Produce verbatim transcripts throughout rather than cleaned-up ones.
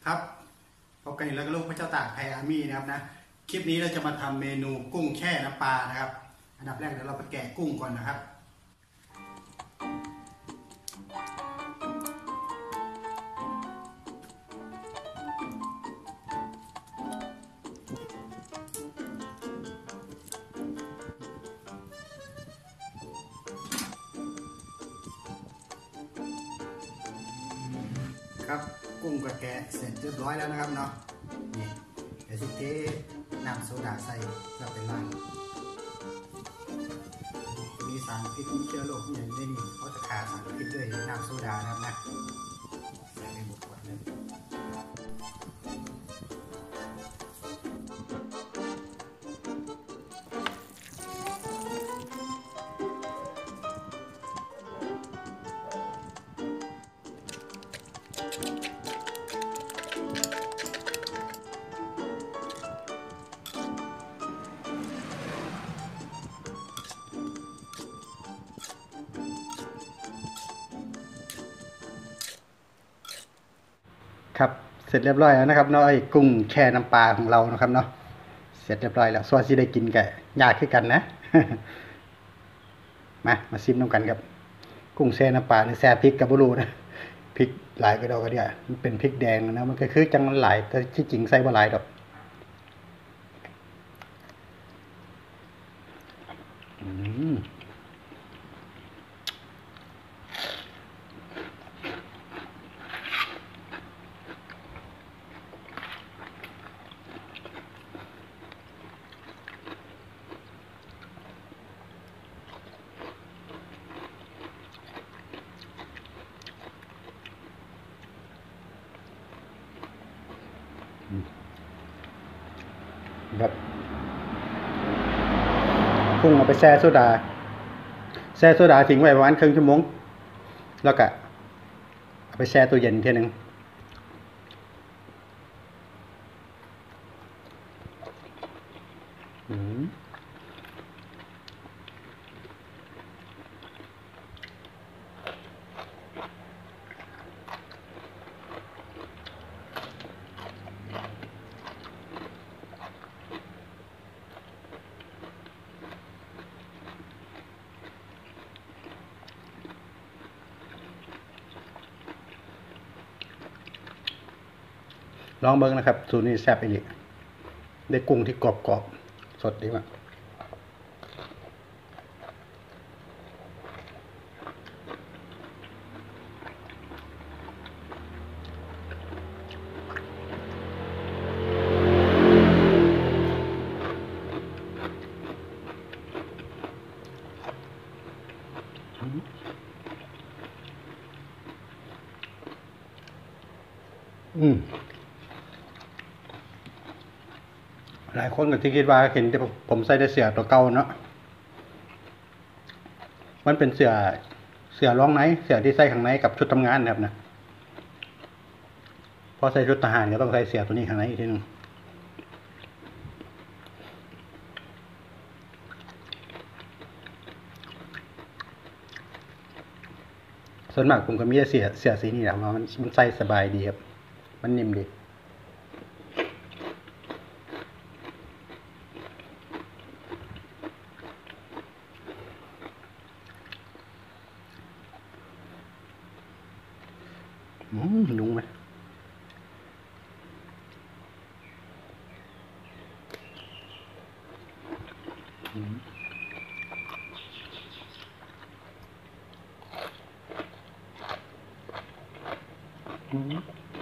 ครับพบกันอีกแล้วกับลูกพระเจ้าตากไทยอาร์มี่นะครับนะคลิปนี้เราจะมาทำเมนูกุ้งแช่น้ำปลานะครับอันดับแรกเดี๋ยวเราไปแกะกุ้งก่อนนะครับครับกุ้งก็แกะเสร็จเรียบร้อยแล้วนะครับเนาะนี่เดี๋ยวสิเทน้ำโซดาใส่เพื่อเป็นล้างมีสารพิษมีเชื้อโรคอย่างนี้นี่เขาจะฆ่าสารพิษด้วยน้ำโซดานะครับนะใส่ในหมดขวดเลยครับเสร็จเรียบร้อยแล้วนะครับเนาะไอ้กุ้งแช่น้ำปลาของเรานะครับเนาะเสร็จเรียบร้อยแล้วส่วนที่ได้กินก็ยากขึ้นกันนะ มามาซิมน้ำกันครับกุ้งแช่น้ำปลาหรือแช่พริกกับบุรูนะพริกหลายก็ดอกก็เดียวมันเป็นพริกแดงนะมันก็คือจังมันหลายแต่ที่จริงใส่บ่หลายดอกอืมครับกุ้งเอาไปแช่โซดาแช่โซดาทิ้งไว้ประมาณครึ่งชั่วโมงแล้วก็เอาไปแช่ตู้เย็นทีนึงอืมลองเบิ่งนะครับสูตรนี้แซ่บอีหลีได้กุ้งที่กรอบๆสดดีมากอืมหลายคนก็ที่คิดว่าเห็นแต่ผมใส่แต่เสื้อตัวเก่าเนาะมันเป็นเสื้อเสื้อรองในเสื้อที่ใส่ข้างในกับชุดทำงานนะครับนะพอใส่ชุดทหารก็ต้องใส่เสื้อตัวนี้ข้างในอีกทีนึงส่วนมากผมก็มีเสื้อเสื้อสีนี้แหละว่ามันมันใส่สบายดีครับมันนิ่มดีอืมนุ่มไหมอืมอืม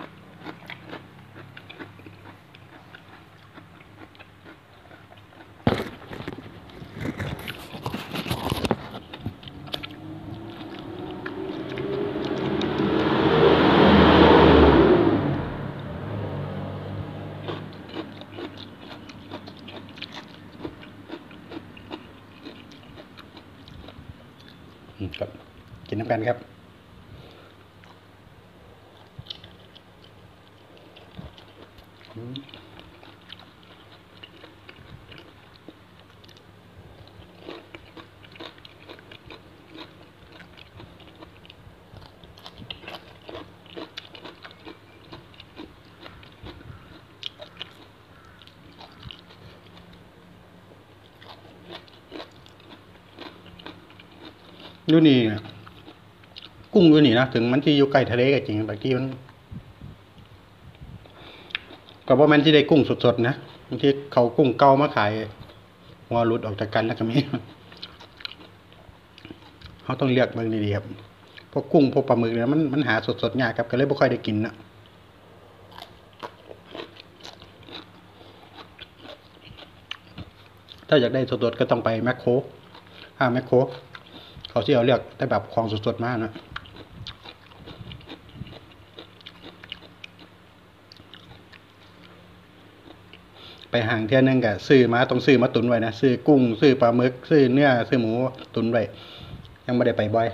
ครับกินน้ำกันครับอืมดูนี่กุ้งดูนี่นะถึงมันที่อยู่ใกล้ทะเลก็จริงบางทีมันก็บ่แม่นที่ได้กุ้งสดๆนะบางทีเขากุ้งเก่ามาขายหัวหลุดออกจากกันแล้วก็มีเขาต้องเลือกเบิ่งดีๆครับพวกกุ้งพวกปลาหมึกเนี่ยมันมันหาสดๆยากครับก็เลยบ่ค่อยได้กินนะถ้าอยากได้สดๆก็ต้องไปแมคโครห้างแมคโครเขาที่เอาเลือกได้แบบของสดๆมากนะไปห่างเที่ยนึงก็ซื้อมาต้องซื้อมาตุนไว้นะซื้อกุ้งซื้อปลาหมึกซื้อเนื้อซื้อหมูตุนไว้ยังไม่ได้ไปบ่อย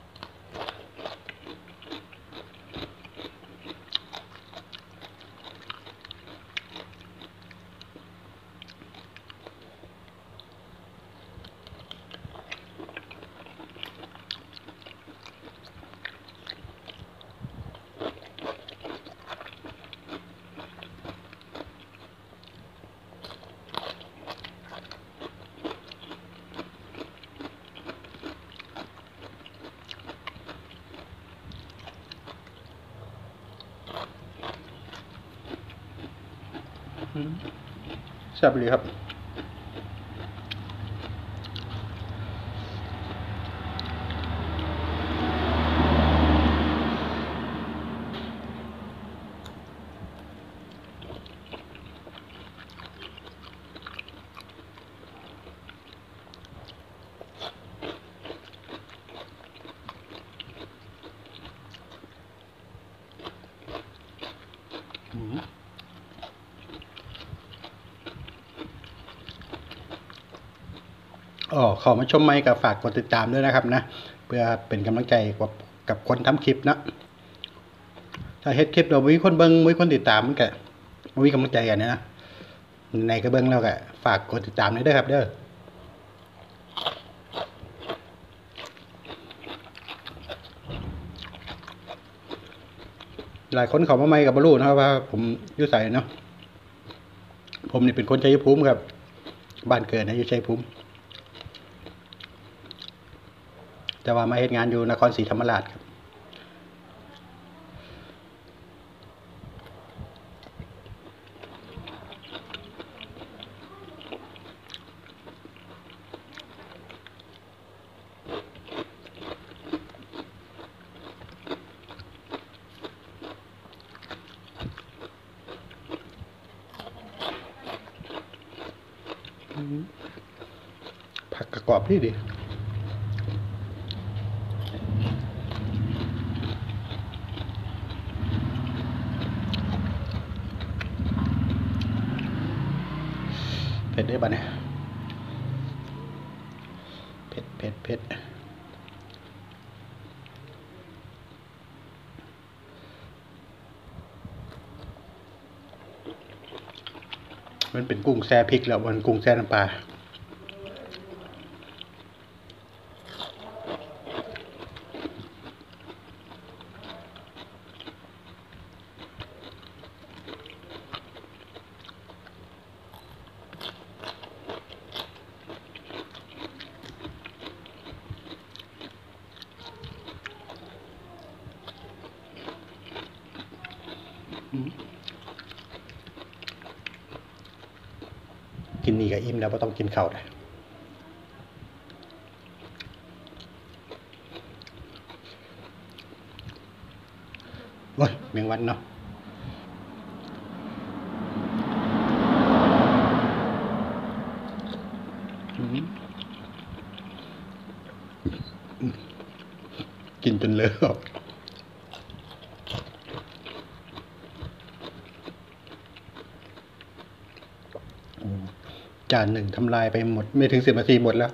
แซ่บเลยครับอ๋อขอมาชมไม่กับฝากกดติดตามด้วยนะครับนะเพื่อเป็นกำลังใจกับกับคนทำคลิปนะถ้าเฮ็ดคลิปเรามีคนเบิ้งมีคนติดตามมันก็มีกำลังใจกันนะในกระเบื้องแล้วก็ฝากกดติดตามด้วยครับเด้อหลายคนเขามาไม่กับบรรลุนะครับว่าผมยุ่ใส่เนาะผมนี่เป็นคนชัยภูมิครับบ้านเกิดนะอยู่ชัยภูมิแต่ว่ามาเฮ็ดงานอยู่นครศรีธรรมราชครับผักกระกรอบนี่ดิเผ็ดได้ป่ะเนี่ยเผ็ดเผ็ดเผ็ดมันเป็นกุ้งแช่พริกแล้วมันกุ้งแช่น้ำปลากินนี่ก็อิ่มแล้วไม่ต้องกินข้าวเลยโอ้ยแมงวันเนาะกินจนเลอะจานหนึ่งทำลายไปหมดไม่ถึงสิบนาทีหมดแล้ว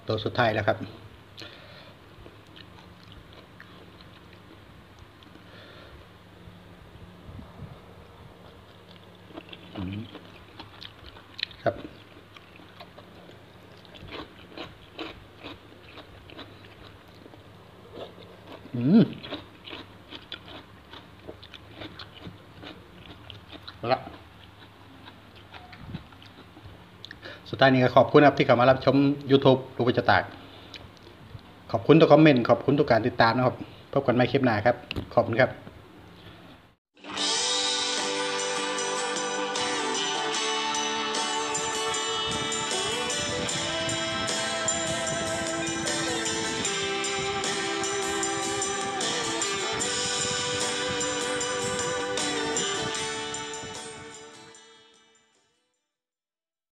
ตัวสุดท้ายแล้วครับครับอืมละสุดท้ายนี้ก็ขอบคุณครับที่เข้ามารับชม YouTube ลูกวิจตากขอบคุณทุกคอมเมนต์ขอบคุณทุกการติดตามนะครับพบกันใหม่คลิปหน้าครับขอบคุณครับ